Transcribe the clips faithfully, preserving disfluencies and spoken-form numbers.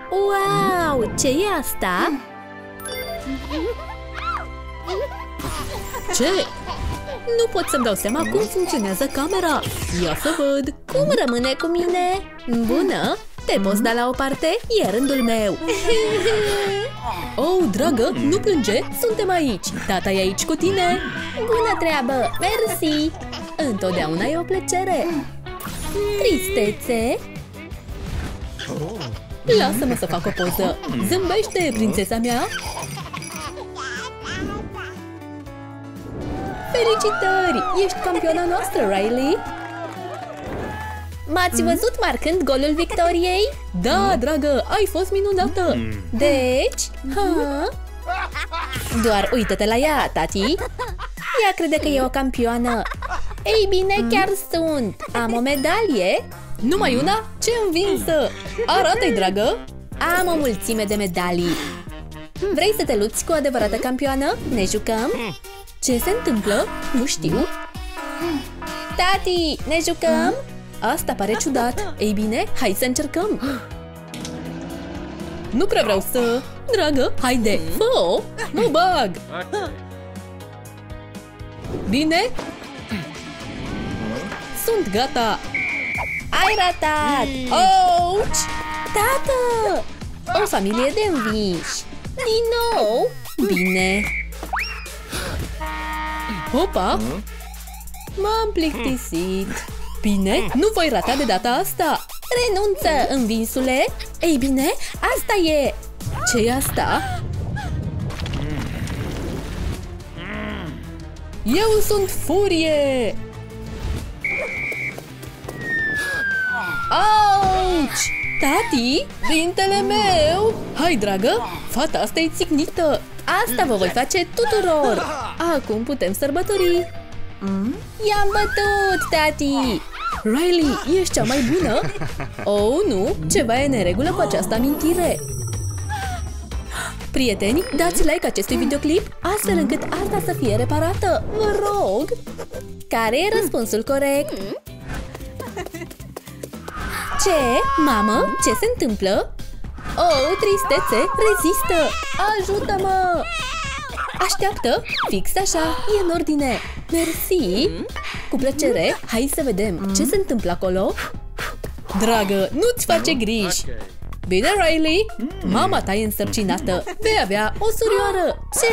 Wow! Ce e asta? Ce? Nu pot să-mi dau seama cum funcționează camera. Ia să văd. Cum rămâne cu mine? Bună! Te poți da la o parte? E rândul meu. Oh, dragă, nu plânge, suntem aici. Tata e aici cu tine. Bună treabă, mersi. Întotdeauna e o plăcere. Tristețe? Lasă-mă să fac o poză. Zâmbește, prințesa mea. Felicitări! Ești campioana noastră, Riley! M-ați văzut marcând golul victoriei? Da, dragă, ai fost minunată! Deci, ha? Doar uită-te la ea, tati! Ea crede că e o campioană! Ei bine, chiar sunt! Am o medalie! Numai una? Ce învinsă! Arată-i, dragă! Am o mulțime de medalii! Vrei să te lupți cu o adevărată campioană? Ne jucăm? Ce se întâmplă? Nu știu. Tati, ne jucăm? Asta pare ciudat. Ei bine, hai să încercăm. Nu prea vreau să... Dragă, haide, fă-o! Nu bag! Bine? Sunt gata! Ai ratat! Ouch! Tată! O familie de învinși! Din nou? Bine! Opa! M-am plictisit! Bine, nu voi rata de data asta! Renunță, învinsule! Ei bine, asta e! Ce-i asta? Eu sunt furie! Auci! Tati, părintele meu! Hai, dragă, fata asta e țicnită! Asta vă voi face tuturor! Acum putem sărbători! I-am bătut, tati! Riley, ești cea mai bună? Oh, nu! Ceva e în neregulă cu această amintire! Prieteni, dați like acestui videoclip astfel încât asta să fie reparată! Vă rog! Care e răspunsul corect? Ce? Mamă? Ce se întâmplă? Oh, tristețe! Rezistă! Ajută-mă! Așteaptă! Fix așa! E în ordine! Mersi! Cu plăcere! Hai să vedem ce se întâmplă acolo! Dragă, nu-ți face griji! Bine, Riley? Mama ta e însărcinată! Vei avea o surioară! Ce?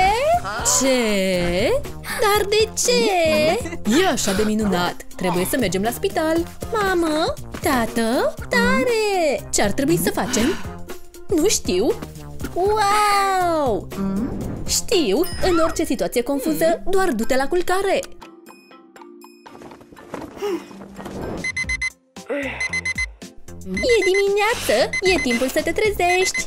Ce? Dar de ce? E așa de minunat! Trebuie să mergem la spital! Mamă? Tată? Tare! Ce ar trebui să facem? Nu știu! Wow! Știu! În orice situație confuză, doar du-te la culcare! E dimineață! E timpul să te trezești!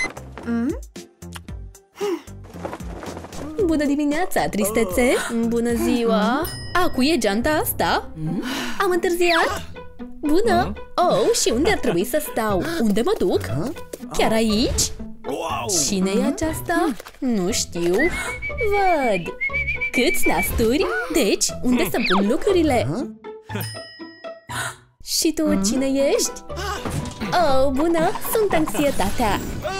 Bună dimineața, tristețe! Bună ziua! Acu e geanta asta? Am întârziat? Bună! Oh, și unde ar trebui să stau? Unde mă duc? Chiar aici? Cine e aceasta? Nu știu. Văd! Câți nasturi? Deci, unde să pun lucrurile? Și tu cine ești? Oh, bună! Sunt anxietatea!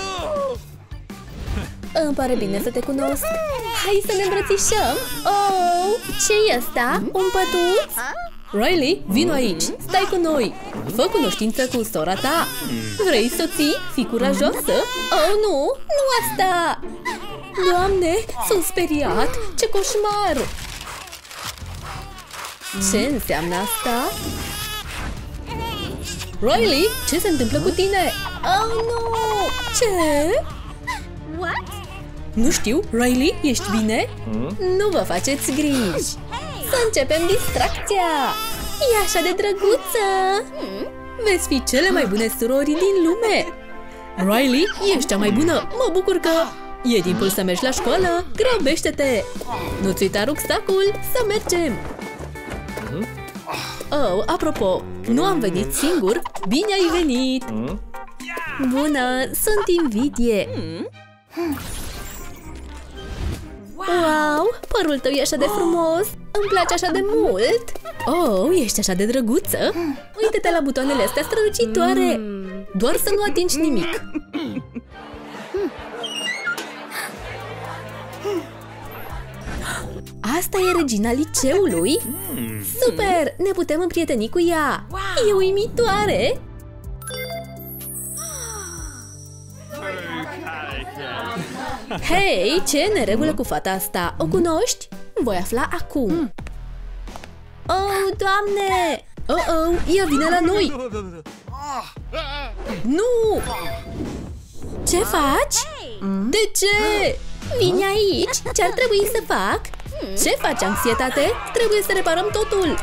Îmi pare bine să te cunosc! Hai să ne îmbrățișăm! Oh, ce-i ăsta? Un pătuț? Riley, vino aici! Stai cu noi! Fă cunoștință cu sora ta! Vrei să ții? Fii curajoasă! Oh, nu! Nu asta! Doamne, sunt speriat! Ce coșmar! Ce înseamnă asta? Riley, ce se întâmplă cu tine? Oh, nu! Ce? What? Nu știu, Riley, ești bine? Nu vă faceți griji! Să începem distracția! E așa de drăguță! Veți fi cele mai bune surori din lume! Riley, ești cea mai bună! Mă bucur că... E timpul să mergi la școală! Grăbește-te! Nu-ți uita rucsacul! Să mergem! Oh, apropo, nu am venit singur! Bine ai venit! Bună! Sunt invidie! Wow! Părul tău e așa de frumos! Îmi place așa de mult! Oh, ești așa de drăguță! Uită-te la butoanele astea strălucitoare! Doar să nu atingi nimic! Asta e regina liceului? Super! Ne putem împrieteni cu ea! E uimitoare! Hei, ce e neregulă cu fata asta? O cunoști? Voi afla acum! Oh, Doamne! Oh, oh, ea vine la noi! Nu! Ce faci? De ce? Vine aici? Ce-ar trebui să fac? Ce faci, anxietate? Trebuie să reparăm totul!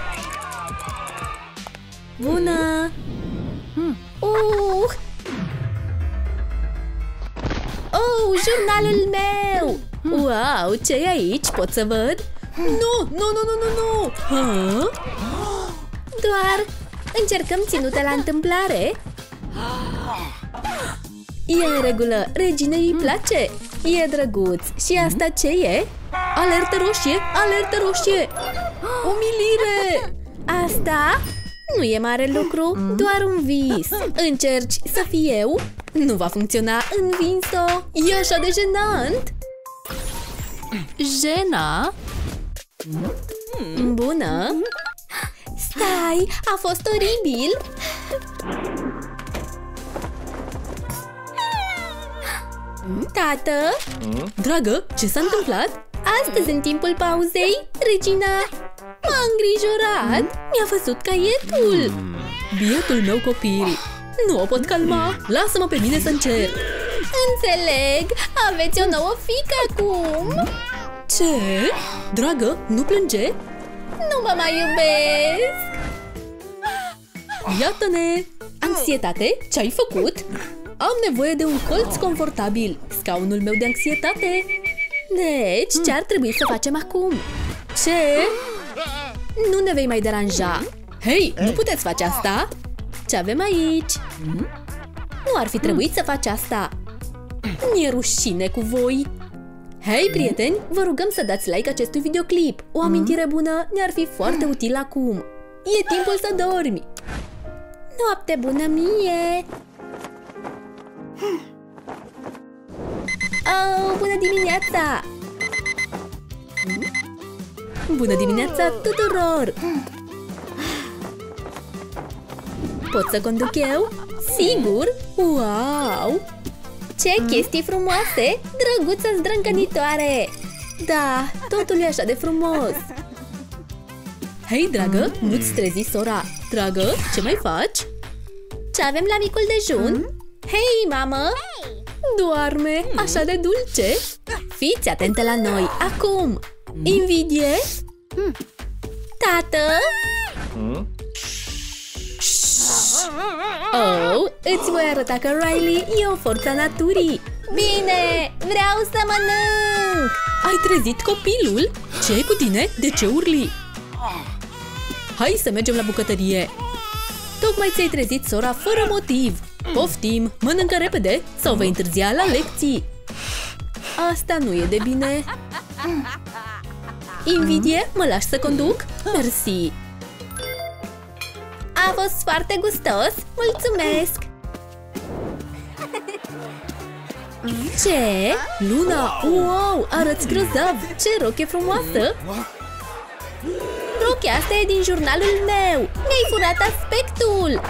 Bună! Uh! Oh, jurnalul meu! Wow, ce e aici? Pot să văd? Nu, nu, nu, nu, nu, nu! Ha? Doar încercăm ținute la întâmplare. E în regulă, reginei îi place. E drăguț. Și asta ce e? Alertă roșie, alertă roșie! Umilire! Asta nu e mare lucru, doar un vis. Încerci să fiu eu? Nu va funcționa, învins-o! E așa de jenant! Jena? Bună! Stai, a fost oribil! Tată? Dragă, ce s-a întâmplat? Astăzi, în timpul pauzei, regina m-a îngrijorat. Mi-a văzut caietul. Bietul meu copil. Nu o pot calma. Lasă-mă pe mine să încerc. Înțeleg. Aveți o nouă fiică acum. Ce? Dragă, nu plânge. Nu mă mai iubesc. Iată-ne. Anxietate, ce-ai făcut? Am nevoie de un colț confortabil. Scaunul meu de anxietate. Deci, ce ar trebui să facem acum? Ce? Nu ne vei mai deranja. Hei, nu puteți face asta? Ce avem aici? Nu ar fi trebuit să faci asta. Mi-e rușine cu voi. Hei, prieteni, vă rugăm să dați like acestui videoclip. O amintire bună ne-ar fi foarte utilă acum. E timpul să dormi. Noapte bună mie! Oh, bună dimineața! Bună dimineața tuturor! Pot să conduc eu? Sigur? Wow! Ce chestii frumoase! Drăguță zdrâncănitoare! Da, totul e așa de frumos! Hei, dragă, nu-ți trezi sora! Dragă, ce mai faci? Ce avem la micul dejun? Hei, mamă! Doarme, așa de dulce! Fiți atente la noi, acum! Invidie? Tată? Oh, îți voi arăta că Riley e o forță a naturii! Bine, vreau să mănânc! Ai trezit copilul? Ce e cu tine? De ce urli? Hai să mergem la bucătărie! Tocmai ți-ai trezit sora fără motiv! Poftim, mănâncă repede sau vei întârzia la lecții! Asta nu e de bine! Invidie, mă lași să conduc? Mersi! A fost foarte gustos! Mulțumesc! Ce? Luna! Wow! Arăți grozav! Ce roche frumoasă! Rochea asta e din jurnalul meu! Mi-ai furat aspectul!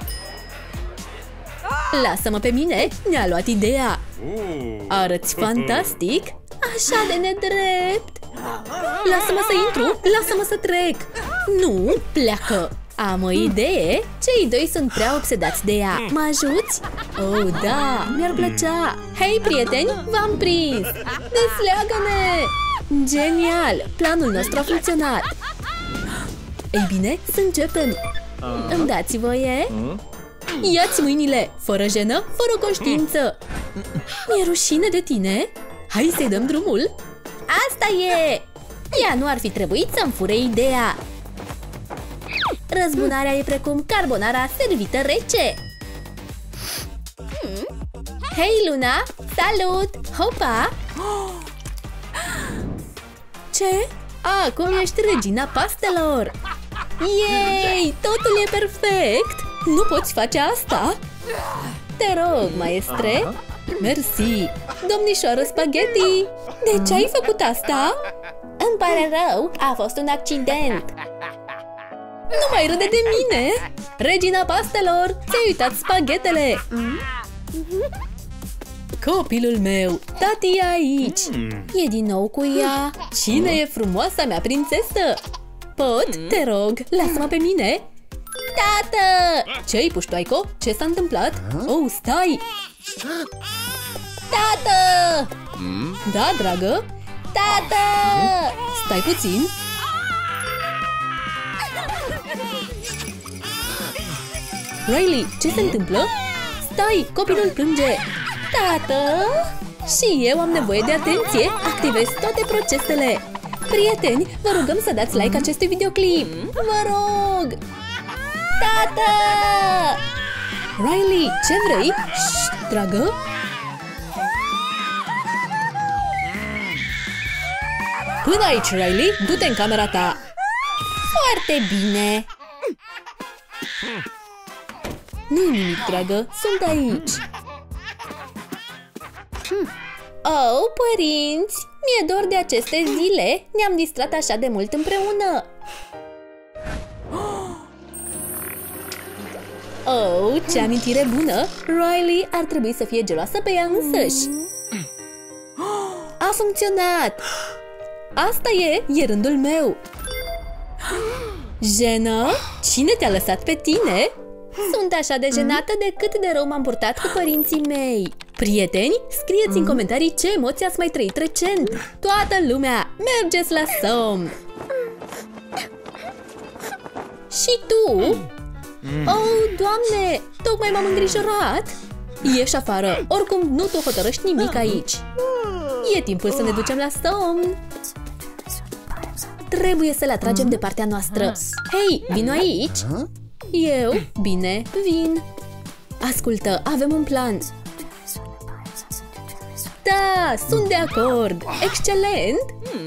Lasă-mă pe mine! Ne-a luat ideea! Arăți fantastic! Așa de nedrept! Lasă-mă să intru! Lasă-mă să trec! Nu! Pleacă! Am o idee! Cei doi sunt prea obsedați de ea! Mă ajuți? Oh, da! Mi-ar plăcea! Hei, prieteni! V-am prins! Desleagă-ne! Genial! Planul nostru a funcționat! Ei bine, să începem! Îmi dați voie? Ia-ți mâinile! Fără jenă, fără conștiință! Mi-e rușine de tine? Hai să-i dăm drumul! Asta e! Ea nu ar fi trebuit să-mi fure ideea! Răzbunarea e precum carbonara servită rece! Hei, Luna! Salut! Hopa! Ce? Acum ești regina pastelor! Yay! Totul e perfect! Nu poți face asta? Te rog, maestre. Mersi. Domnișoară Spaghetti, de ce ai făcut asta? Îmi pare rău, a fost un accident. Nu mai râde de mine! Regina pastelor, ți-ai uitat spaghetele! Copilul meu, tati e aici! E din nou cu ea! Cine e frumoasa mea prințesă? Pot? Te rog, lasă-mă pe mine! Tată! Ce-i, puștoaico? Ce s-a întâmplat? Oh, stai! Tată! Da, dragă? Tată! Stai puțin! Riley, ce se întâmplă? Stai, copilul plânge! Tată! Și eu am nevoie de atenție! Activez toate procesele! Prieteni, vă rugăm să dați like acestui videoclip! Vă rog! Tată! Riley, ce vrei? Șt, dragă! Până aici, Riley, du-te în camera ta! Foarte bine! Nu-i nimic, dragă, sunt aici. Oh, părinți, mi-e dor de aceste zile. Ne-am distrat așa de mult împreună. Oh, ce amintire bună! Riley ar trebui să fie geloasă pe ea însăși. A funcționat! Asta e, e rândul meu. Jenă, cine te-a lăsat pe tine? Sunt așa de jenată de cât de rău m-am purtat cu părinții mei. Prieteni, scrieți în comentarii ce emoții ați mai trăit recent. Toată lumea, mergeți la somn! Și tu? Oh, Doamne, tocmai m-am îngrijorat. Ieși afară, oricum nu tu hotărăști nimic aici. E timpul să ne ducem la somn. Trebuie să le atragem de partea noastră. Hei, vino aici! Eu? Bine, vin. Ascultă, avem un plan. Da, sunt de acord. Excelent!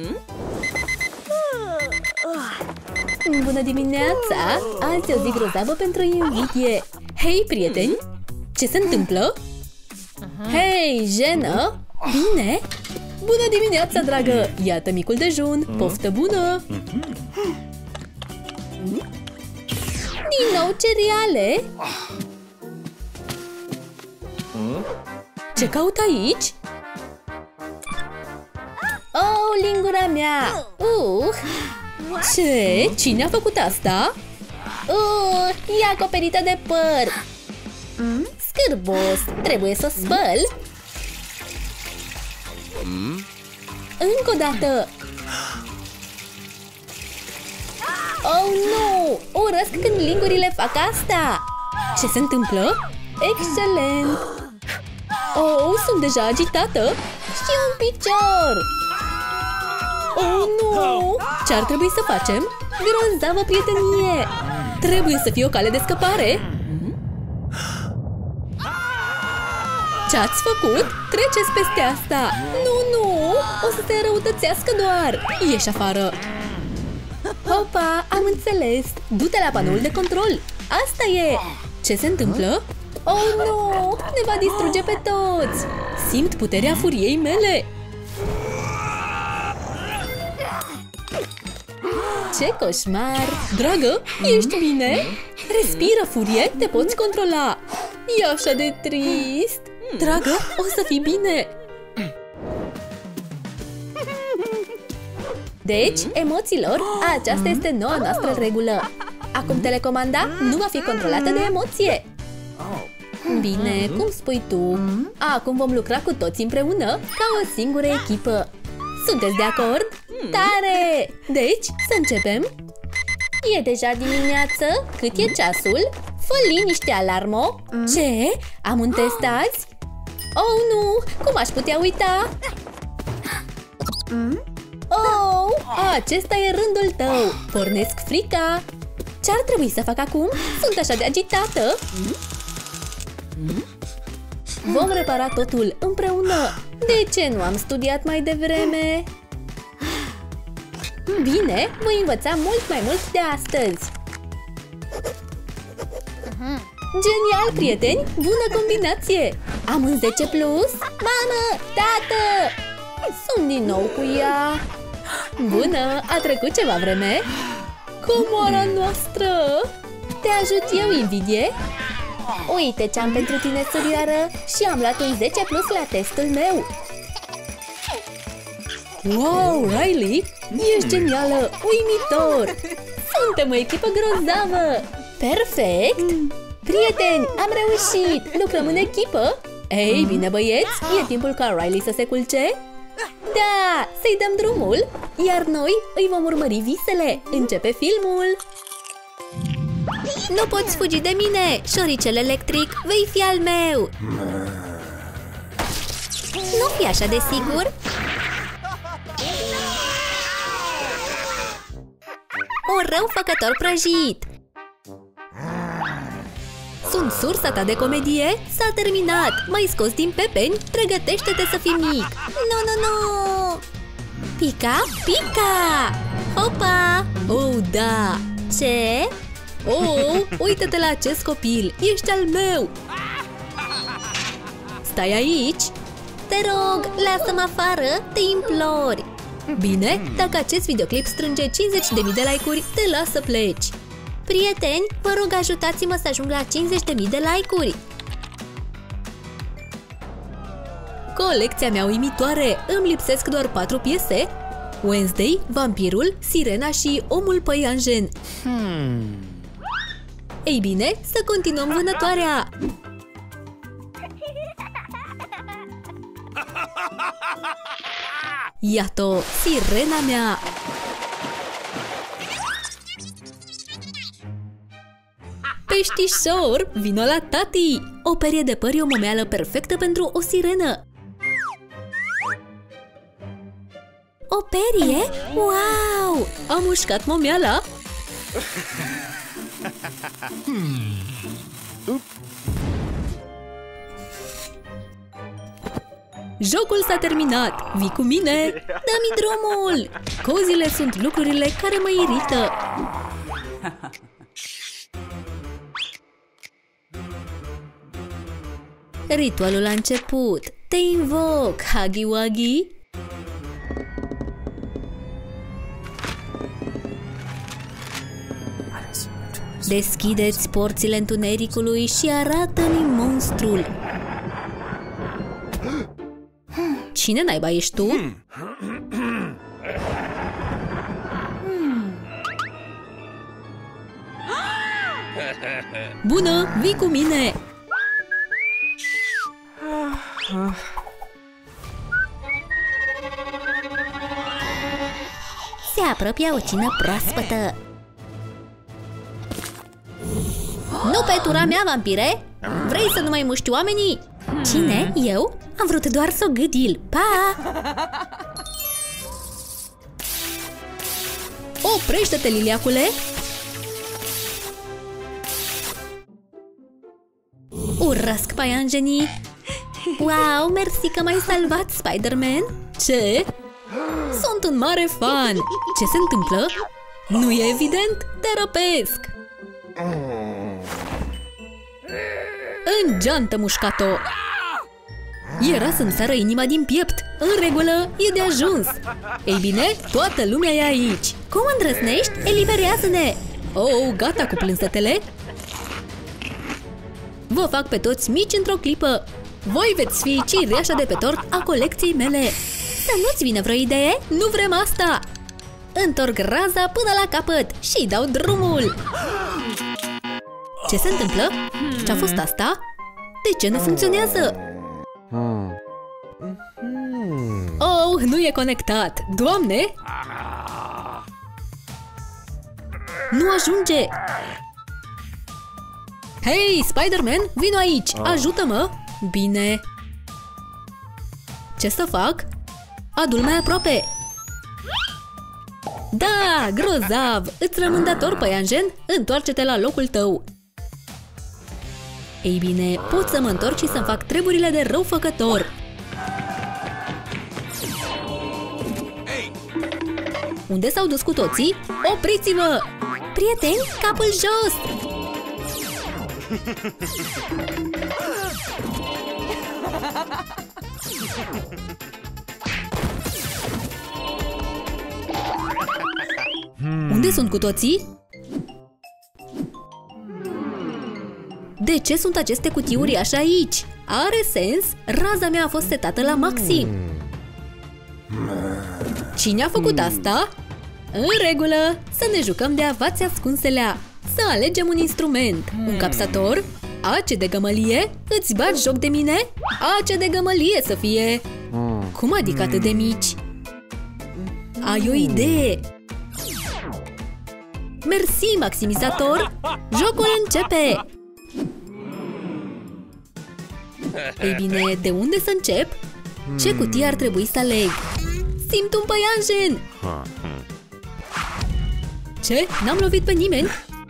Bună dimineața! Azi e o zi grozavă pentru invidie. Hei, prieteni! Ce se întâmplă? Hei, Jenă! Bine? Bună dimineața, dragă! Iată micul dejun! Poftă bună! Din nou cereale? Ce caut aici? Oh, lingura mea! Uh! Ce? Cine a făcut asta? Uh, e acoperită de păr! Scârbos! Trebuie să o spăl! Încă o dată! Oh, nu! Urăsc când lingurile fac asta! Ce se întâmplă? Excelent! Oh, sunt deja agitată! Și un picior! Oh, nu! Ce ar trebui să facem? Grozavă prietenie! Trebuie să fie o cale de scăpare! Ce-ați făcut? Treceți peste asta! Nu, nu! O să se înrăutățească doar! Ieși afară! Hopa! Am înțeles! Du-te la panoul de control! Asta e! Ce se întâmplă? Oh, nu! Ne va distruge pe toți! Simt puterea furiei mele! Ce coșmar! Dragă, ești bine? Respiră, furie! Te poți controla! E așa de trist! Dragă, o să fii bine! Deci, emoțiilor, aceasta este noua noastră regulă. Acum telecomanda nu va fi controlată de emoție. Bine, cum spui tu? Acum vom lucra cu toți împreună, ca o singură echipă. Sunteți de acord? Tare! Deci, să începem? E deja dimineață? Cât e ceasul? Fă liniște, alarmo! Ce? Am un test azi? Oh, nu! Cum aș putea uita? Oh! Acesta e rândul tău! Pornesc frica! Ce-ar trebui să fac acum? Sunt așa de agitată! Vom repara totul împreună! De ce nu am studiat mai devreme? Bine, voi învăța mult mai mult de astăzi! Genial, prieteni! Bună combinație! Am un zece plus? Mamă! Tată! Sunt din nou cu ea! Bună! A trecut ceva vreme? Comoara noastră! Te ajut eu, Invidie? Uite ce-am pentru tine, surioară! Și am luat un zece plus la testul meu! Wow, Riley! Ești genială! Uimitor! Suntem o echipă grozavă! Perfect! Prieteni, am reușit! Lucrăm în echipă? Ei, bine băieți, e timpul ca Riley să se culce? Da, să-i dăm drumul, iar noi îi vom urmări visele. Începe filmul! Nu poți fugi de mine, șoricel electric, vei fi al meu! Nu fi așa de sigur! Un răufăcător prăjit! Sunt sursa ta de comedie? S-a terminat! M-ai scos din pepeni? Pregătește-te să fii mic! Nu, nu, nu! Pica, pica! Hopa! Oh, da! Ce? Oh, uită-te la acest copil! Ești al meu! Stai aici! Te rog, lasă-mă afară! Te implor! Bine, dacă acest videoclip strânge cincizeci de mii de like-uri, te las să pleci! Prieteni, vă rog ajutați-mă să ajung la cincizeci de mii de like-uri! Colecția mea uimitoare! Îmi lipsesc doar patru piese: Wednesday, Vampirul, Sirena și Omul Păianjen. Hmm. Ei bine, să continuăm vânătoarea! Iată, sirena mea! Peștișor, vino la tati! O perie de păr e o momeală perfectă pentru o sirenă! O perie? Wow! Am mușcat momeala? Jocul s-a terminat! Vii cu mine? Dă-mi drumul! Cozile sunt lucrurile care mă irită! Ritualul a început! Te invoc, Huggy Wuggy! Deschideți porțile întunericului și arată-mi monstrul! Cine naiba ești tu? Bună, vii cu mine! Se apropie o cină proaspătă! Nu pe tura mea, vampire! Vrei să nu mai muști oamenii? Cine? Eu? Am vrut doar să o gâdil! Pa! Oprește-te, liliacule! Urăsc paianjenii! Wow, mersi că m-ai salvat, Spider-Man! Ce? Sunt un mare fan! Ce se întâmplă? Nu e evident? Te răpesc! În geantă, mușcat-o! Era să-mi sară inima din piept! În regulă, e de ajuns! Ei bine, toată lumea e aici! Cum îndrăznești? Eliberează-ne! Oh, gata cu plânsetele! Vă fac pe toți mici într-o clipă! Voi veți fi cireașa de pe tort a colecției mele! Să nu-ți vină vreo idee? Nu vrem asta! Întorc raza până la capăt și dau drumul! Ce se întâmplă? Ce-a fost asta? De ce nu funcționează? Oh, nu e conectat! Doamne! Nu ajunge! Hei, Spider-Man, vino aici! Ajută-mă! Bine! Ce să fac? Adu-l mai aproape! Da, grozav! Îți rămân dator, păianjen? Întoarce-te la locul tău! Ei bine, pot să mă întorc și să-mi fac treburile de răufăcător! Unde s-au dus cu toții? Opriți-vă! Prieteni, capul jos! Unde sunt cu toții? De ce sunt aceste cutii uriașe aici? Are sens? Raza mea a fost setată la maxim. Cine a făcut asta? În regulă, să ne jucăm de avați ascunselea. Să alegem un instrument. Un capsator? Ace de gămălie? Îți bagi joc de mine? Ace de gămălie să fie. Cum adică atât de mici? Ai o idee? Mersi, maximizator! Jocul începe! Ei bine, de unde să încep? Ce cutie ar trebui să aleg? Simt un păianjen! Ce? N-am lovit pe nimeni?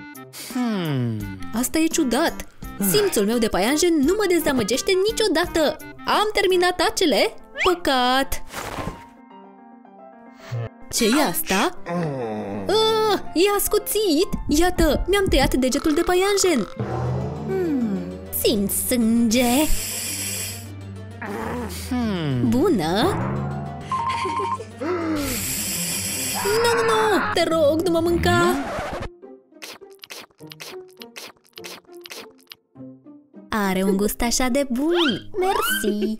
Asta e ciudat! Simțul meu de păianjen nu mă dezamăgește niciodată! Am terminat acele? Păcat! Ce e asta? Ah, e ascuțit! Iată, mi-am tăiat degetul de păianjen! Simt sânge! Bună! Nu, nu, nu! Te rog, nu mă mânca! Are un gust așa de bun! Mersi!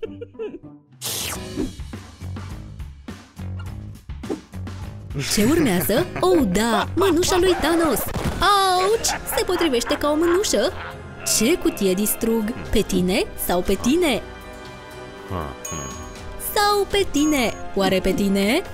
Ce urmează? Oh, da! Mânușa lui Thanos! Auci! Se potrivește ca o mânușă! Ce cutie distrug? Pe tine sau pe tine? Sau pe tine? Oare pe tine?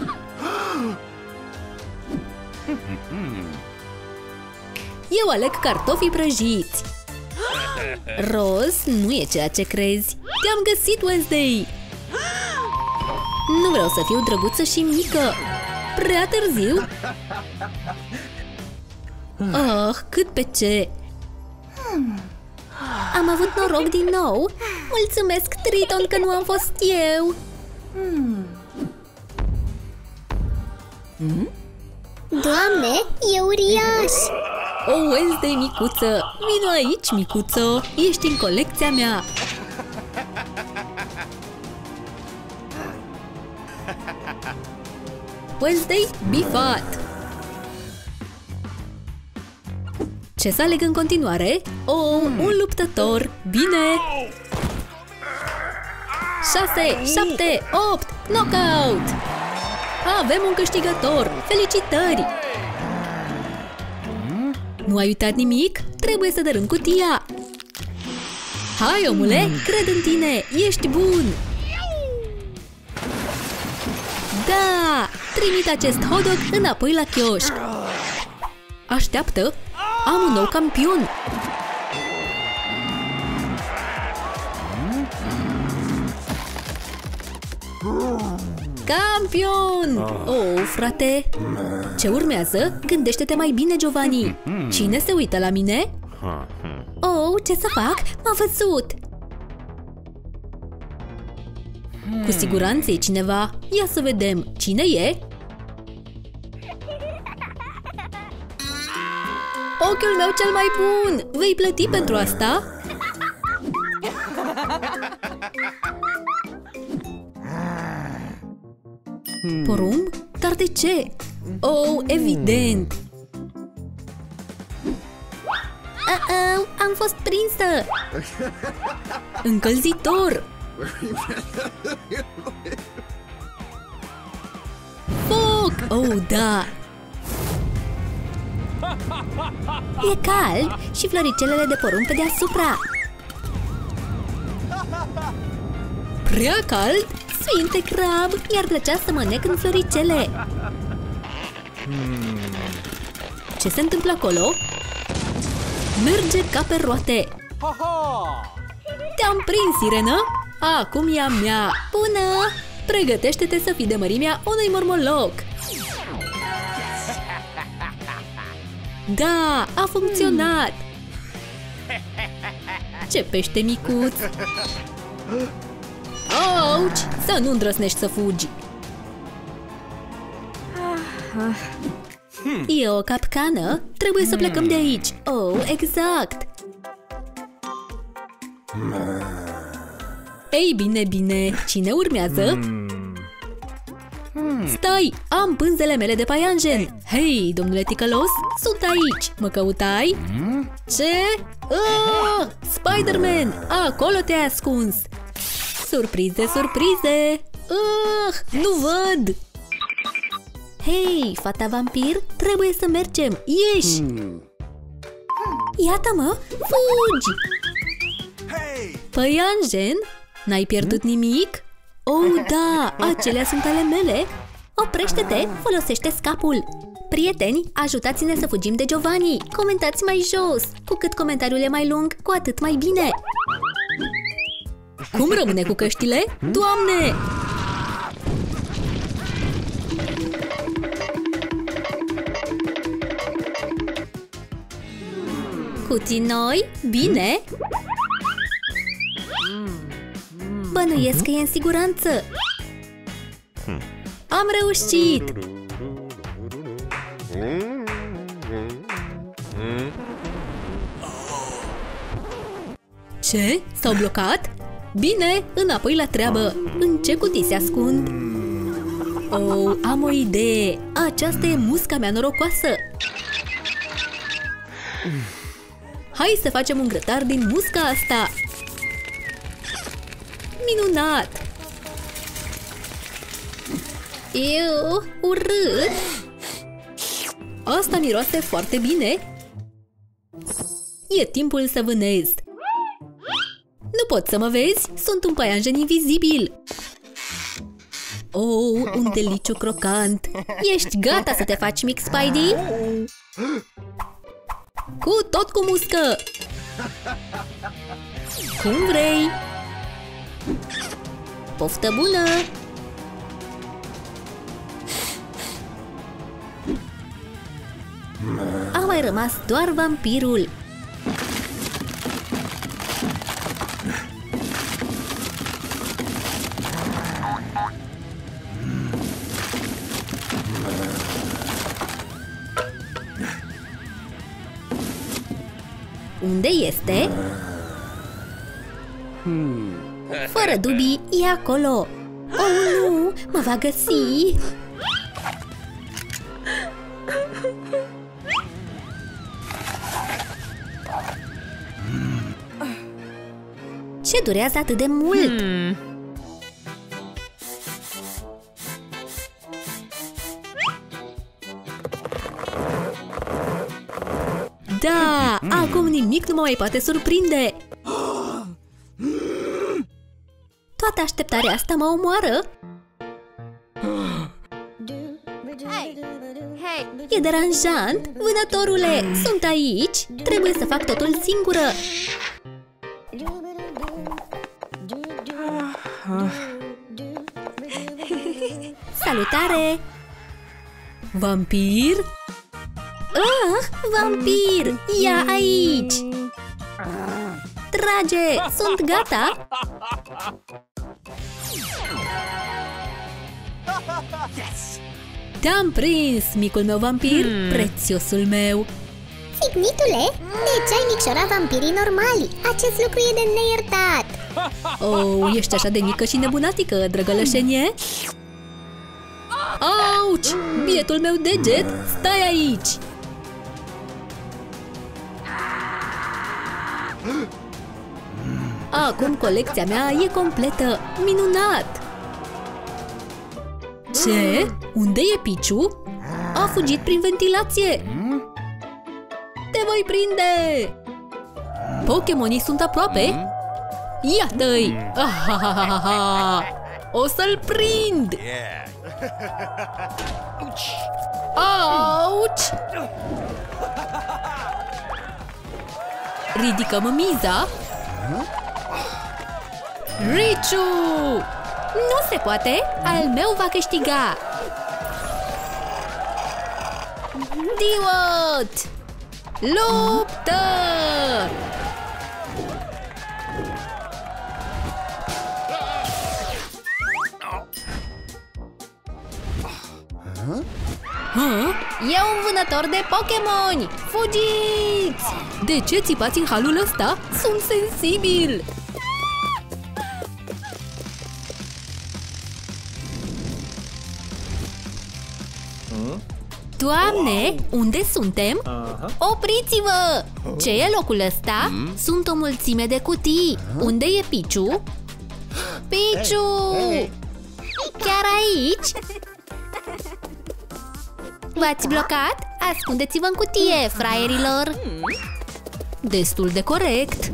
Eu aleg cartofii prăjiți. Roz nu e ceea ce crezi. Te-am găsit, Wednesday! Nu vreau să fiu drăguță și mică. Prea târziu? Oh, cât pe ce! Am avut noroc din nou. Mulțumesc, Triton, că nu am fost eu. Doamne, e uriaș! O, Wednesday, micuță! Vino aici, micuță! Ești în colecția mea! Wednesday, bifat! Ce să aleg în continuare? Oh, un luptător! Bine! șase, șapte, opt! Knockout! Avem un câștigător! Felicitări! Nu ai uitat nimic? Trebuie să dărâm cutia! Hai, omule! Cred în tine! Ești bun! Da! Trimit acest hotdog înapoi la chioșc! Așteaptă! Am un nou campion! Campion! Oh, frate! Ce urmează? Gândește-te mai bine, Giovanni! Cine se uită la mine? Oh, ce să fac? M-a văzut! Cu siguranță e cineva! Ia să vedem! Cine e? Ochiul meu cel mai bun! Vei plăti pentru asta? Porumb? Dar de ce? Oh, evident! Uh-oh, am fost prinsă! Încălzitor! Foc! Oh, da! E cald și floricelele de porumb pe deasupra. Prea cald? Sfinte crab! Mi-ar plăcea să mă nec în floricele. Ce se întâmplă acolo? Merge ca pe roate. Te-am prins, sirenă! Acum e a mea! Bună! Pregătește-te să fii de mărimea unui mormoloc! Da! A funcționat! Ce pește micuț! Auci! Să nu îndrăsnești să fugi! E o capcană? Trebuie să plecăm de aici! Oh, exact! Ei bine, bine, cine urmează? Stai, am pânzele mele de paianjen. Hei, domnule ticălos, sunt aici. Mă căutai? Ce? Ah, Spider-Man, acolo te-ai ascuns. Surprize, surprize. Ah, nu văd. Hei, fata vampir, trebuie să mergem. Ieși! Iată-mă, fugi! Păianjen, n-ai pierdut nimic? Oh, da, acelea sunt ale mele. Oprește-te, folosește scapul. Prieteni, ajutați-ne să fugim de Giovanni. Comentați mai jos. Cu cât comentariul e mai lung, cu atât mai bine. Cum rămâne cu căștile? Doamne! Cuții noi? Bine? Bănuiesc că e în siguranță. Am reușit! Ce? S-au blocat? Bine, înapoi la treabă. În ce cutii se ascund? Oh, am o idee. Aceasta e musca mea norocoasă. Hai să facem un grătar din musca asta. Minunat! Eu, urât! Asta miroase foarte bine. E timpul să vânez. Nu pot să mă vezi? Sunt un paianjen invizibil. Oh, un deliciu crocant. Ești gata să te faci mic, Spidey? Cu tot cu muscă! Cum vrei! Poftă bună! A mai rămas doar vampirul. Unde este? Fără dubii, e acolo. Oh, nu! Mă va găsi! Ce durează atât de mult? Hmm. Da! Acum nimic nu mă mai poate surprinde! Toată așteptarea asta mă omoară! E deranjant! Vânătorule! Sunt aici! Trebuie să fac totul singură! Salutare! Vampir? Ah, vampir! Ia aici! Trage! Sunt gata! Te-am prins, micul meu vampir, hmm. prețiosul meu! Fignitule, de ce ai micșorat vampirii normali? Acest lucru e de neiertat! Oh, ești așa de mică și nebunatică, drăgălășenie? Auci! Bietul meu deget, stai aici! Acum colecția mea e completă! Minunat! Ce? Unde e Piciu? A fugit prin ventilație! Te voi prinde! Pokemonii sunt aproape? Iată-i! O să-l prind! Auci! Ridică-mă miza! Riciu! Nu se poate! Al meu va câștiga! Diot! Luptă! Ha? E un vânător de Pokémoni! Fugiți! De ce țipați în halul ăsta? Sunt sensibil! Doamne, unde suntem? Opriți-vă! Ce e locul ăsta? Sunt o mulțime de cutii. Unde e Piciu? Piciu! Chiar aici? V-ați blocat? Ascundeți-vă în cutie, fraierilor! Destul de corect!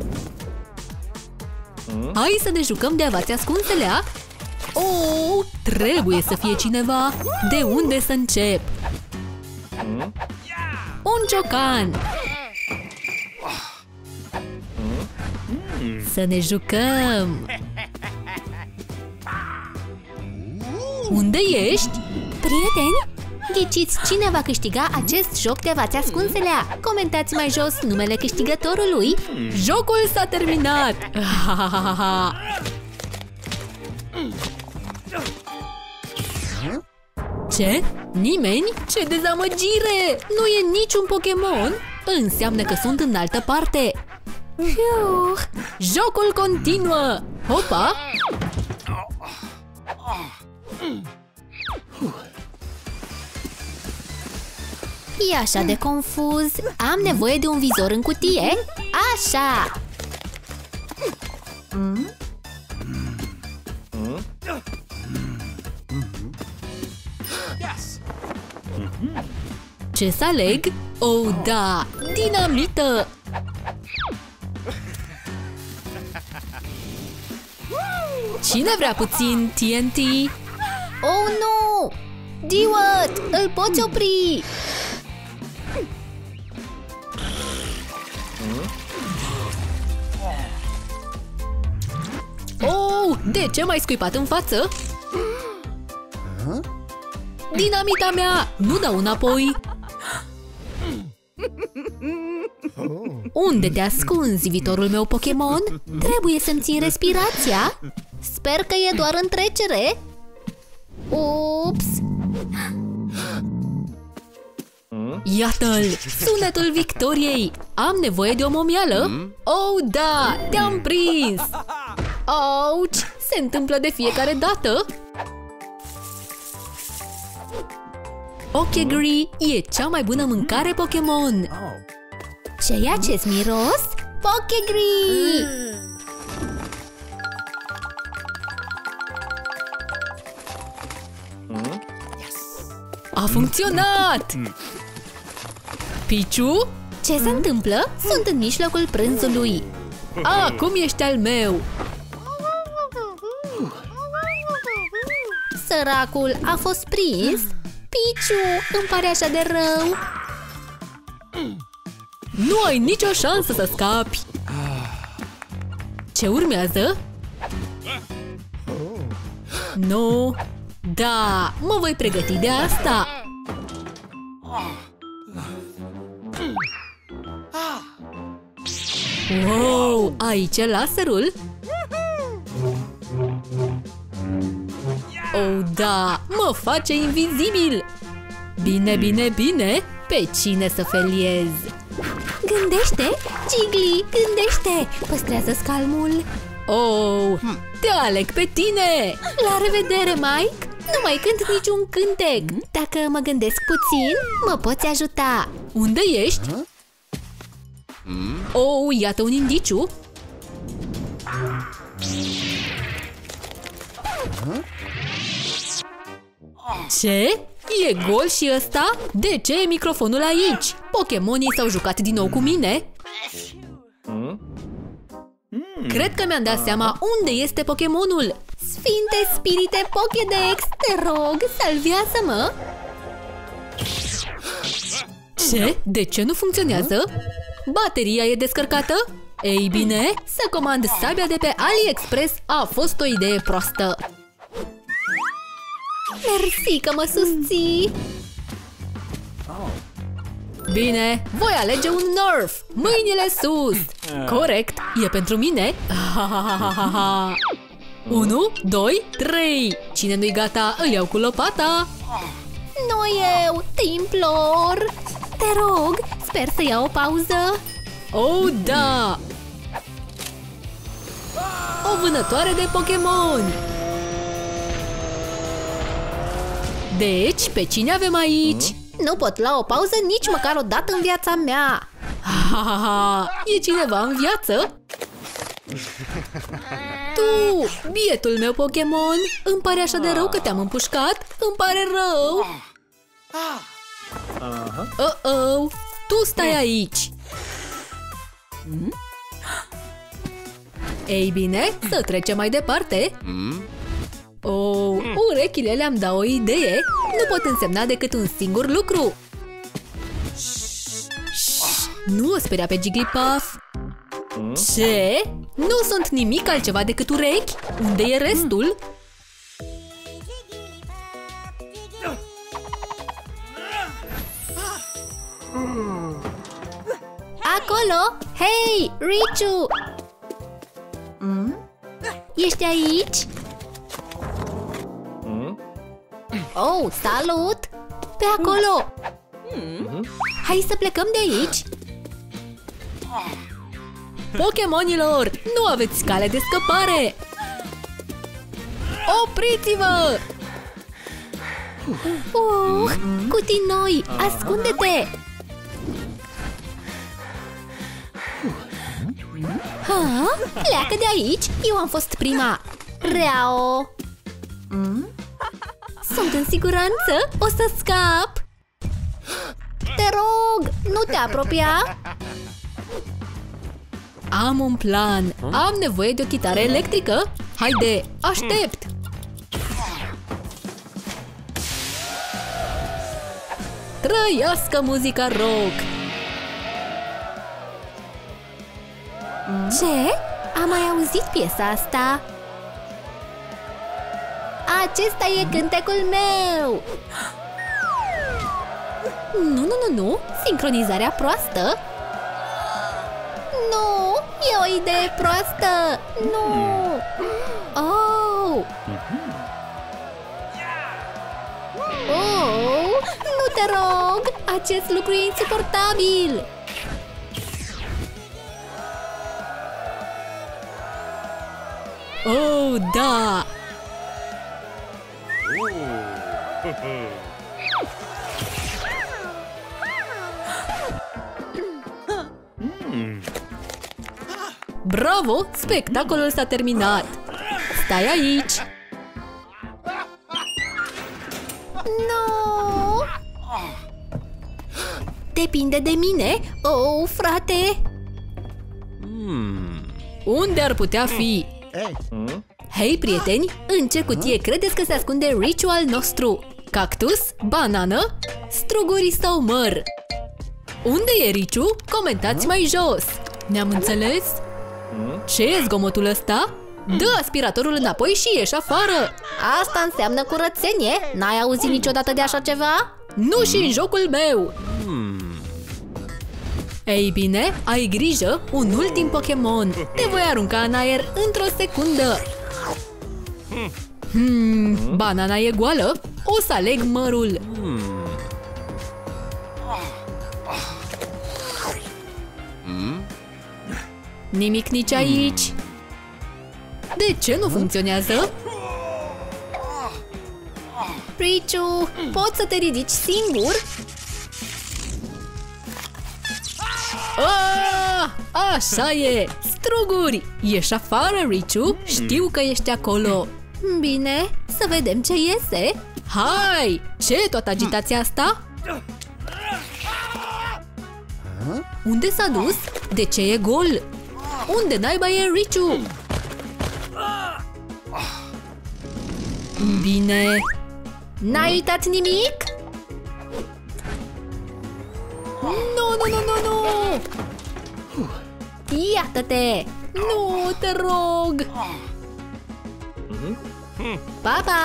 Hai să ne jucăm de avați ascunselea! Oh, trebuie să fie cineva! De unde să încep? Un ciocan! Să ne jucăm! Unde ești? Prieteni, ghiciți cine va câștiga acest joc de avați ascunselea? Comentați mai jos numele câștigătorului. Jocul s-a terminat! Ce? Nimeni? Ce dezamăgire! Nu e niciun Pokémon? Înseamnă că sunt în altă parte. Fiu. Jocul continuă! Hopa! E așa de confuz. Am nevoie de un vizor în cutie. Așa! Ce să aleg? Oh, da! Dinamită! Cine vrea puțin T N T? Oh, nu! Dewott, îl poți opri! Oh, de ce m-ai scuipat în față? Dinamita mea! Nu dau înapoi! Unde te ascunzi, viitorul meu Pokémon? Trebuie să-mi țin respirația. Sper că e doar în trecere. Ups! Iată-l! Sunetul victoriei! Am nevoie de o momială? Oh, da! Te-am prins! Auci! Se întâmplă de fiecare dată! Okegri e cea mai bună mâncare Pokémon! Ce e acest miros? Okegri! A funcționat! Piciu? Ce se întâmplă? Sunt în mijlocul prânzului. Acum ești al meu! Săracul a fost prins. Piciu, îmi pare așa de rău. Nu ai nicio șansă să scapi. Ce urmează? Nu. Da, mă voi pregăti de asta. Wow, aici e laserul? Oh, da, mă face invizibil! Bine, bine, bine! Pe cine să feliez? Gândește, Jiggly, gândește! Păstrează-ți calmul! Oh, te aleg pe tine! La revedere, Mike! Nu mai cânt niciun cântec! Dacă mă gândesc puțin, mă poți ajuta! Unde ești? Oh, iată un indiciu! Ce? E gol și ăsta? De ce e microfonul aici? Pokémonii s-au jucat din nou cu mine? Cred că mi-am dat seama unde este Pokémonul. Sfinte Spirite Pokédex, te rog, salvează-mă! Ce? De ce nu funcționează? Bateria e descărcată? Ei bine, să comand sabia de pe AliExpress a fost o idee proastă. Mersi că mă susții! Bine, voi alege un Nerf! Mâinile sus! Corect, e pentru mine! unu, doi, trei! Cine nu-i gata, îl iau cu lopata! Nu eu, te implor! Te rog, sper să iau o pauză! Oh, da! O vânătoare de Pokémon! Deci, pe cine avem aici? Nu pot lua o pauză nici măcar o dată în viața mea. Ha, ha, ha. E cineva în viață? Tu, bietul meu Pokémon, îmi pare așa de rău că te-am împușcat. Îmi pare rău. Uh-oh, tu stai aici. Ei bine, să trecem mai departe. Oh, urechile le-am dat o idee. Nu pot însemna decât un singur lucru. Nu o speria pe Jigglypuff. Ce? Nu sunt nimic altceva decât urechi? Unde e restul? Acolo! Hei, Richu! Ești aici? Oh, salut! Pe acolo! Hai să plecăm de aici! Pokémonilor, nu aveți cale de scăpare! Opriți-vă! Uh, cutii noi, ascunde-te! Ha? Pleacă de aici! Eu am fost prima! Reao! Sunt în siguranță! O să scap! Te rog, nu te apropia! Am un plan! Am nevoie de o chitară electrică! Haide, aștept! Trăiască muzica rock! Ce? Am mai auzit piesa asta! Acesta e cântecul meu! Nu, nu, nu, nu! Sincronizarea proastă! Nu! E o idee proastă! Nu! Oh! Oh! Nu te rog! Acest lucru e insuportabil! Oh, da! Bravo! Spectacolul s-a terminat! Stai aici! Nu! Depinde de mine? Oh, frate! Unde ar putea fi? Hei, prieteni! În ce cutie credeți că se ascunde ritual nostru? Cactus? Banană? Struguri sau măr? Unde e Richu? Comentați mai jos! Ne-am înțeles? Ce e zgomotul ăsta? Dă aspiratorul înapoi și ieși afară! Asta înseamnă curățenie! N-ai auzit niciodată de așa ceva? Nu și în jocul meu! Ei bine, ai grijă, un ultim Pokémon! Te voi arunca în aer într-o secundă! Hmm, banana e goală? O să aleg mărul! Nimic nici aici! De ce nu funcționează? Richu, poți să te ridici singur? Ah, așa e! Struguri! Ieși afară, Richu! Știu că ești acolo! Bine, să vedem ce iese! Hai! Ce e toată agitația asta? Unde s-a dus? De ce e gol? Unde naiba e Richu? Bine! N-ai uitat nimic? Nu, nu, nu, nu, nu! Iată-te! Nu, te rog! Pa, pa!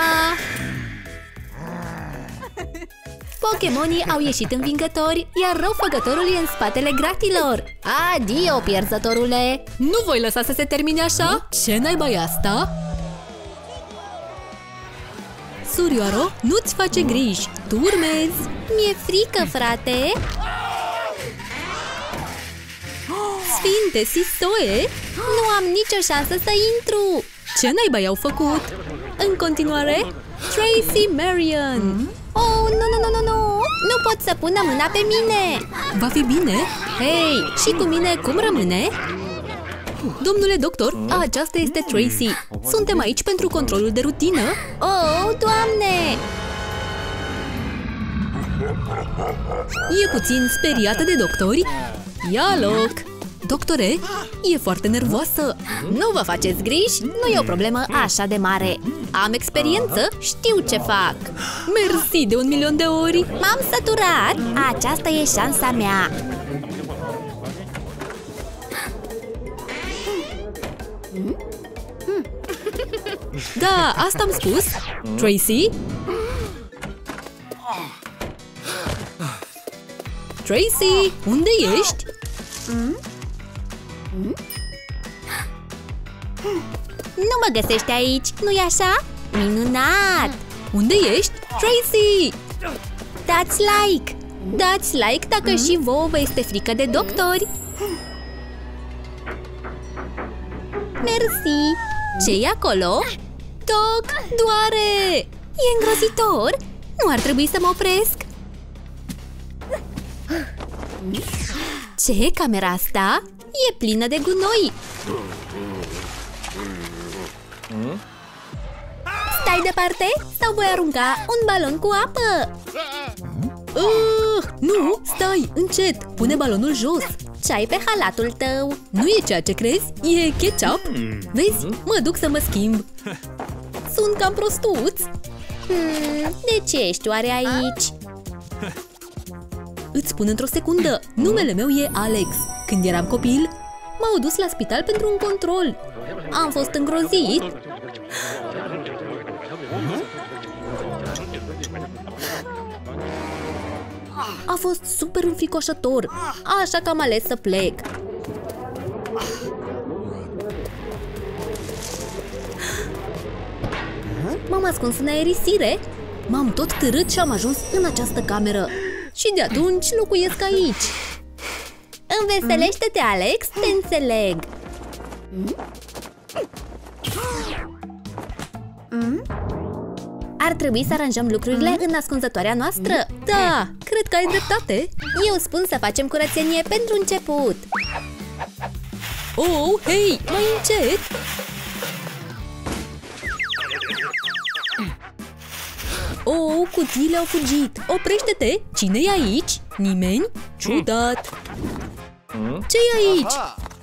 Pokémonii au ieșit învingători, iar răufăcătorul e în spatele gratilor. Adio, pierzătorule! Nu voi lăsa să se termine așa? Ce naiba e asta? Surioaro, nu-ți face griji, tu urmezi. Mi-e frică, frate. Sfinte Sisoe, nu am nicio șansă să intru. Ce naiba i-au făcut? În continuare, Tracy Marion. Oh, nu, nu, nu, nu, nu! Nu pot să pună mâna pe mine! Va fi bine? Hei, și cu mine cum rămâne? Domnule doctor, aceasta este Tracy. Suntem aici pentru controlul de rutină. Oh, Doamne! E puțin speriată de doctori? Ia loc! Doctore, e foarte nervoasă. Nu vă faceți griji, nu e o problemă așa de mare. Am experiență, știu ce fac. Mersi de un milion de ori. M-am săturat. Aceasta e șansa mea. Da, asta am spus. Tracy? Tracy, unde ești? Nu mă găsești aici, nu-i așa? Minunat! Unde ești? Tracy! Dați like! Dați like dacă și vouă vă este frică de doctori! Mersi! Ce-i acolo? Doc, doare! E îngrozitor! Nu ar trebui să mă opresc! Ce? Camera asta? E plină de gunoi! Stai departe sau voi arunca un balon cu apă! Uh, nu, stai, încet! Pune balonul jos! Ce ai pe halatul tău? Nu e ceea ce crezi, e ketchup! Vezi, mă duc să mă schimb! Sunt cam prostuț! Hmm, de ce ești oare aici? Îți spun într-o secundă, numele meu e Alex. Când eram copil, m-au dus la spital pentru un control. Am fost îngrozit. A fost super înfricoșător, așa că am ales să plec. M-am ascuns în aerisire. M-am tot târât și am ajuns în această cameră. Și de atunci locuiesc aici. Înveselește-te, Alex, te înțeleg. Ar trebui să aranjăm lucrurile în ascunzătoarea noastră. Da, cred că ai dreptate. Eu spun să facem curățenie pentru început. Oh, hei, mai încet. Oh, cutiile au fugit. Oprește-te! Ce-i aici? Nimeni? Ciudat! Ce-i aici?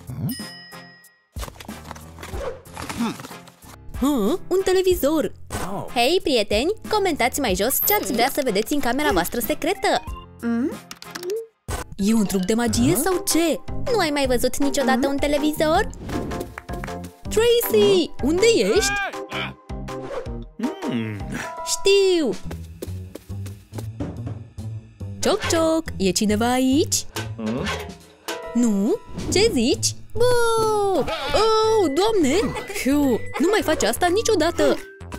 Ha, un televizor! Hei, prieteni! Comentați mai jos ce ați vrea să vedeți în camera voastră secretă! E un truc de magie sau ce? Nu ai mai văzut niciodată un televizor? Tracy! Unde ești? Știu! Cioc, cioc! E cineva aici? Nu? Ce zici? Buu! Oh, Doamne! Fiu, nu mai faci asta niciodată!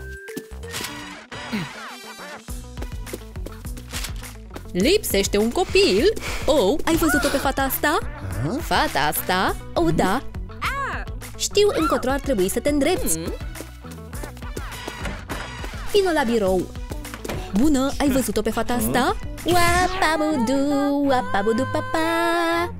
Lipsește un copil? Oh, ai văzut-o pe fata asta? Fata asta? Oh, da! Știu încotro ar trebui să te îndrepți! Vino la birou! Bună, ai văzut-o pe fata asta? Wapabudu, wapabudu papa!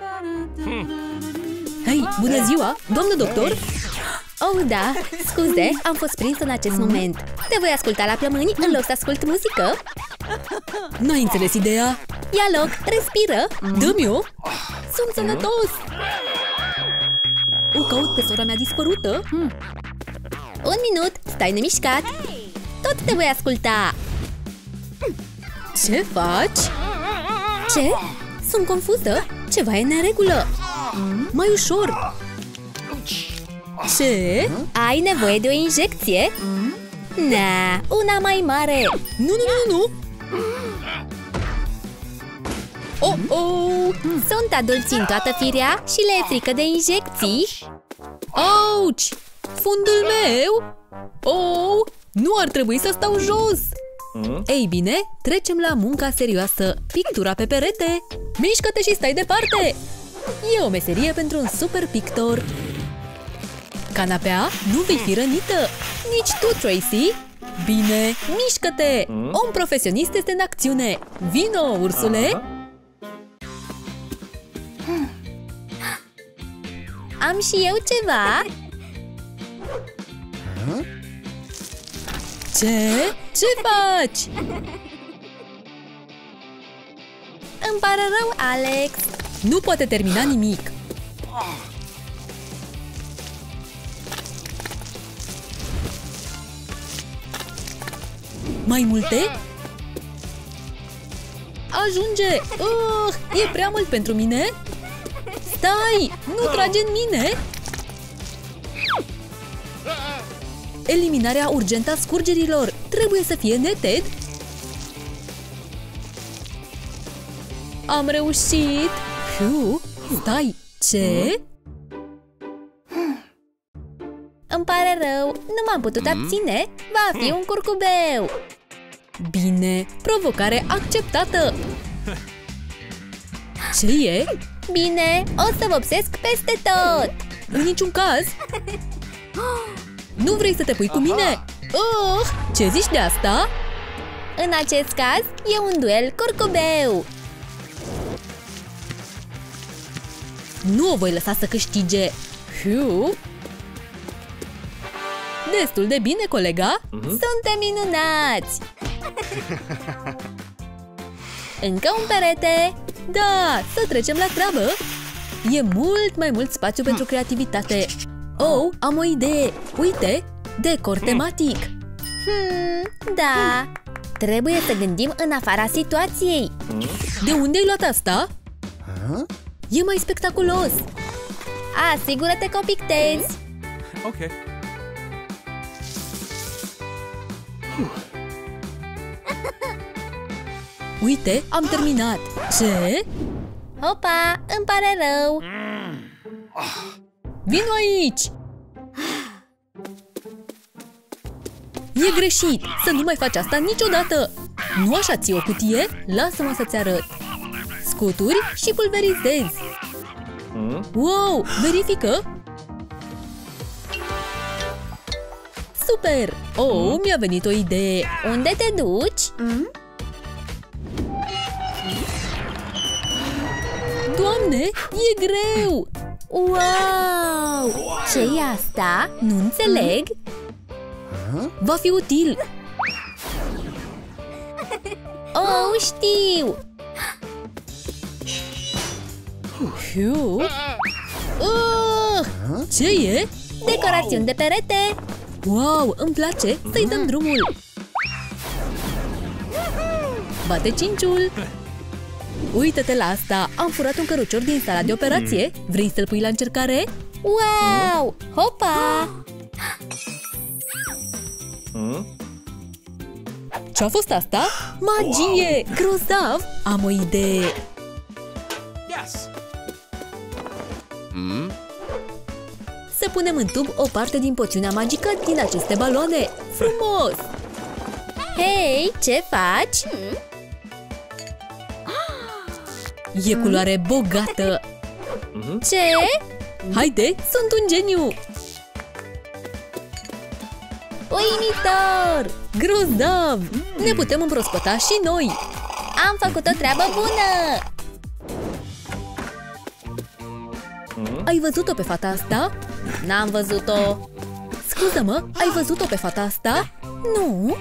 Hei, bună ziua, doamnă doctor! Oh, da, scuze, am fost prins în acest moment. Te voi asculta la plămâni în loc să ascult muzică? N-ai înțeles ideea? Ia loc, respiră! Dă-mi-o! Sunt sănătos! O caut pe sora mea dispărută? Hmm. Un minut, stai nemișcat! Tot te voi asculta! Ce faci? Ce? Sunt confuză? Ceva e în neregulă! Mai ușor! Ce? Ai nevoie de o injecție? Na, una mai mare! Nu, nu, nu, nu! Oh, oh! Sunt adulți în toată firea și le e frică de injecții! Auci! Fundul meu! Oh! Nu ar trebui să stau jos! Ei bine, trecem la munca serioasă. Pictura pe perete! Mișcă-te și stai departe! E o meserie pentru un super pictor. Canapea nu vei fi rănită. Nici tu, Tracy. Bine, mișcă-te! Un profesionist este în acțiune! Vino, ursule! Am și eu ceva! Ce? Ce faci? Îmi pare rău, Alex! Nu poate termina nimic! Mai multe? Ajunge! Uh, e prea mult pentru mine! Stai! Nu trage în mine! Eliminarea urgentă a scurgerilor! Trebuie să fie neted! Am reușit! Fiu, stai! Ce? Îmi pare rău! Nu m-am putut abține! Va fi un curcubeu! Bine! Provocare acceptată! Ce e? Bine! O să vopsesc peste tot! În niciun caz! Nu vrei să te pui cu mine? Oh, ce zici de asta? În acest caz, e un duel curcubeu! Nu o voi lăsa să câștige! Fiu! Destul de bine, colega! Uh-huh. Suntem minunați! Încă un perete! Da, să trecem la treabă! E mult mai mult spațiu pentru creativitate! Oh, am o idee! Uite! Decor tematic! Hmm, da! Trebuie să gândim în afara situației! De unde ai luat asta? E mai spectaculos! Asigură-te că o pictezi! Ok. Uite, am terminat! Ce? Opa, îmi pare rău! Vino aici! E greșit! Să nu mai faci asta niciodată! Nu așa ții o cutie? Lasă-mă să-ți arăt! Scuturi și pulverizezi! Wow! Verifică! Super! Oh, mi-a venit o idee! Unde te duci? Doamne, e greu! Wow! Ce-i asta? Nu înțeleg! Va fi util! Oh, știu! Fiu! Uh, ce e? Decorațiuni de perete! Wow, îmi place! Să-i dăm drumul! Bate cinciul! Uită-te la asta! Am furat un cărucior din sala de operație! Vrei să-l pui la încercare? Wow! Hopa! Ce-a fost asta? Magie! Grozav! Am o idee! Yes. Să punem în tub o parte din poțiunea magică din aceste baloane! Frumos! Hei, ce faci? E culoare bogată! Ce? Haide, sunt un geniu! Uimitor! Grozav! Ne putem împrospăta și noi! Am făcut o treabă bună! Ai văzut-o pe fata asta? N-am văzut-o! Scuză-mă, ai văzut-o pe fata asta? Nu!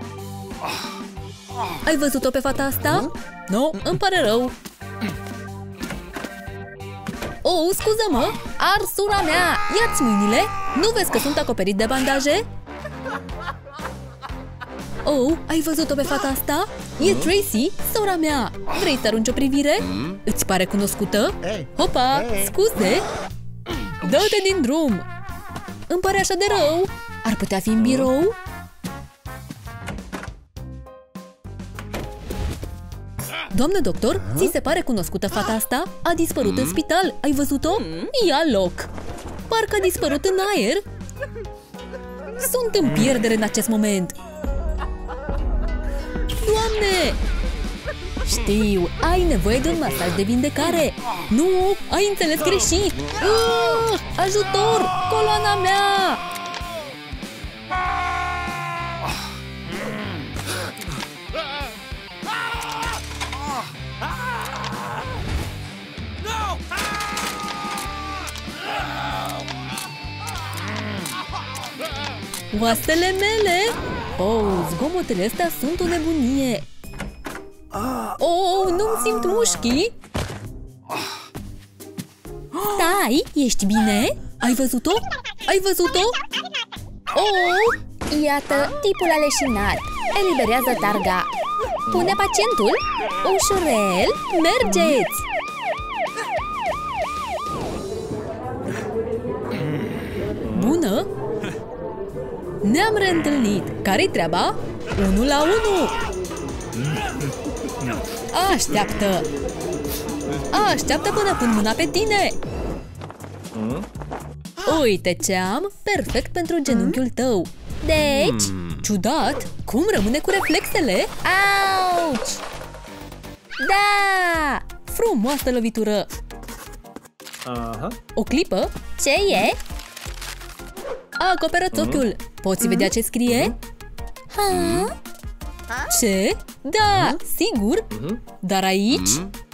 Ai văzut-o pe fata asta? Nu, îmi pare rău! Oh, scuză-mă! Arsura mea! Ia-ți mâinile! Nu vezi că sunt acoperit de bandaje? Oh, ai văzut-o pe fata asta? E Tracy, sora mea! Vrei să arunci o privire? Îți pare cunoscută? Hopa, scuze! Dă-te din drum! Îmi pare așa de rău! Ar putea fi în birou? Doamnă doctor, ți se pare cunoscută fata asta? A dispărut în spital, ai văzut-o? Ia loc! Parcă a dispărut în aer! Sunt în pierdere în acest moment! Doamne! Știu, ai nevoie de un masaj de vindecare! Nu, ai înțeles greșit! Uh, ajutor! Coloana mea! Oasele mele! Oh, zgomotele astea sunt o nebunie! Oh, nu-mi simt mușchii! Stai, ești bine? Ai văzut-o? Ai văzut-o? Oh! Iată, tipul a leșinat. Eliberează targa. Pune pacientul! Ușurel! Mergeți! Bună! Ne-am reîntâlnit! Care-i treaba? Unu la unu! Așteaptă! Așteaptă până pun mâna pe tine! Uite ce am! Perfect pentru genunchiul tău! Deci, ciudat, cum rămâne cu reflexele? Auci! Da! Frumoasă lovitură! Aha. O clipă? Ce e? Acoperă-ți ochiul! Poți vedea ce scrie? Ha? Ce? Da, sigur! Dar aici?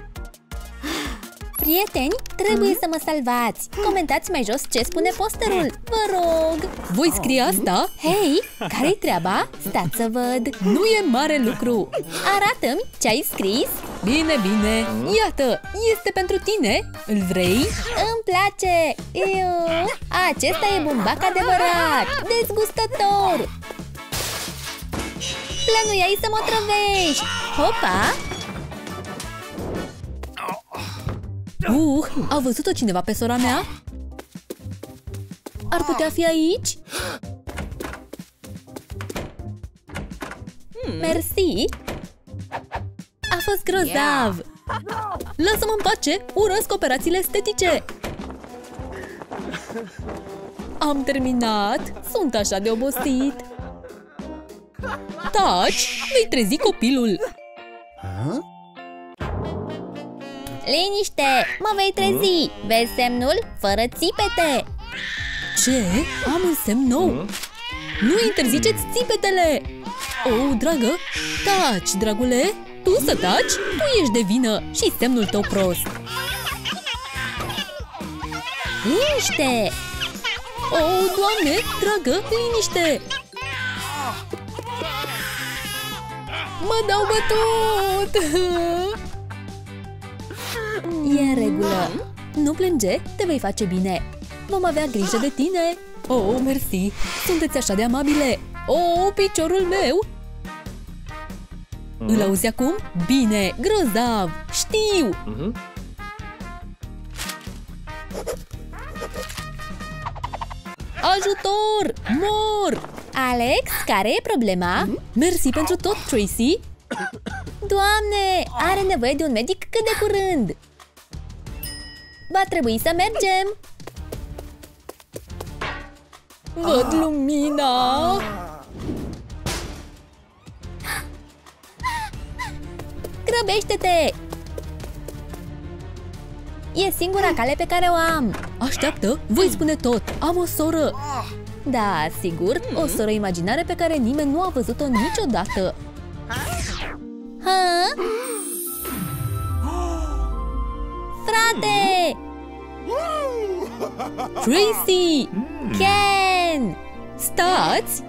Prieteni, trebuie să mă salvați. Comentați mai jos ce spune posterul. Vă rog. Voi scrie asta? Hei, care-i treaba? Stați să văd. Nu e mare lucru. Arată-mi ce ai scris. Bine, bine. Iată, este pentru tine. Îl vrei? Îmi place. Iu. Acesta e bumbac adevărat. Dezgustător. Plănuiai să mă trăvești. Hopa. Uh, a văzut-o cineva pe sora mea? Ar putea fi aici? Mersi! A fost grozav! Lasă-mă în pace! Urăsc operațiile estetice! Am terminat! Sunt așa de obosit! Taci! Vei trezi copilul! Liniște! Mă vei trezi! Vezi semnul? Fără țipete! Ce? Am un semn nou! Nu interziceți țipetele! Oh, dragă! Taci, dragule! Tu să taci? Tu ești de vină și semnul tău prost! Liniște! Oh, Doamne! Dragă, liniște! Mă dau bătut! E în regulă. Nu plânge, te vei face bine. Vom avea grijă de tine. Oh, mersi. Sunteți așa de amabile. Oh, piciorul meu. Îl auzi acum? Bine, grozav. Știu. Ajutor! Mor! Alex, care e problema? Mersi pentru tot, Tracy. Doamne, are nevoie de un medic cât de curând. Va trebui să mergem. Văd lumina. Grăbește-te! E singura cale pe care o am. Așteaptă, voi spune tot. Am o soră. Da, sigur, o soră imaginară pe care nimeni nu a văzut-o niciodată. Ha? Frate! Tracy! Ken! Stați!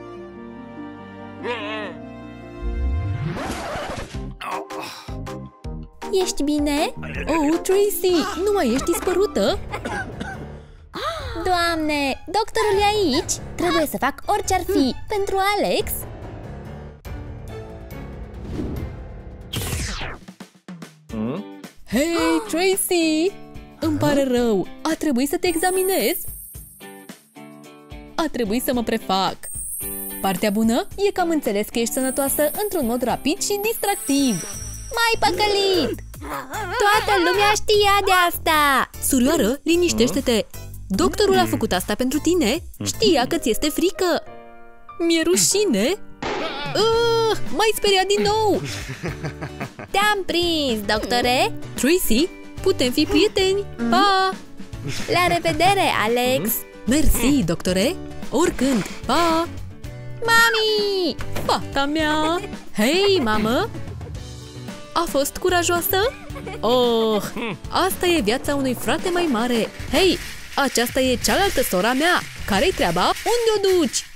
Ești bine? Oh, Tracy, nu mai ești dispărută? Doamne, doctorul e aici. Trebuie să fac orice ar fi pentru Alex. Hei, Tracy! Îmi pare rău, a trebuit să te examinez. A trebuit să mă prefac. Partea bună e că am înțeles că ești sănătoasă într-un mod rapid și distractiv. M-ai păcălit! Toată lumea știa de asta! Surioară, liniștește-te! Doctorul a făcut asta pentru tine. Știa că ți este frică. Mi-e rușine. Uh, m-ai speriat din nou. Te-am prins, doctore! Tracy, putem fi prieteni. Pa! La revedere, Alex! Mersi, doctore. Oricând. Pa! Mami! Fata mea! Hei, mamă! A fost curajoasă? Oh, asta e viața unui frate mai mare. Hei, aceasta e cealaltă sora mea. Care-i treaba? Unde o duci?